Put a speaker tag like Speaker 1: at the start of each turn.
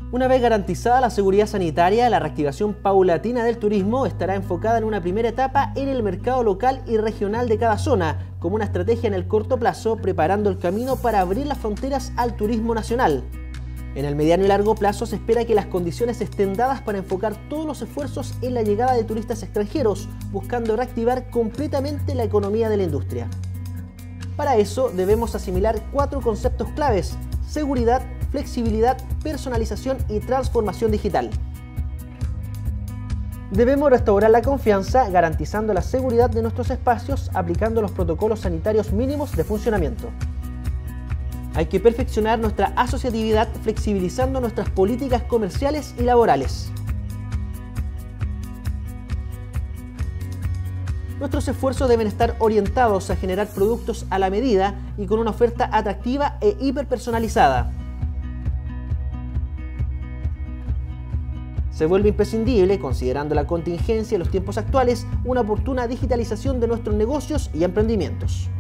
Speaker 1: Una vez garantizada la seguridad sanitaria, la reactivación paulatina del turismo estará enfocada en una primera etapa en el mercado local y regional de cada zona, como una estrategia en el corto plazo, preparando el camino para abrir las fronteras al turismo nacional. En el mediano y largo plazo se espera que las condiciones estén dadas para enfocar todos los esfuerzos en la llegada de turistas extranjeros, buscando reactivar completamente la economía de la industria. Para eso debemos asimilar 4 conceptos claves: seguridad, flexibilidad, personalización y transformación digital. Debemos restaurar la confianza garantizando la seguridad de nuestros espacios, aplicando los protocolos sanitarios mínimos de funcionamiento. Hay que perfeccionar nuestra asociatividad flexibilizando nuestras políticas comerciales y laborales. Nuestros esfuerzos deben estar orientados a generar productos a la medida y con una oferta atractiva e hiperpersonalizada. Se vuelve imprescindible, considerando la contingencia y los tiempos actuales, una oportuna digitalización de nuestros negocios y emprendimientos.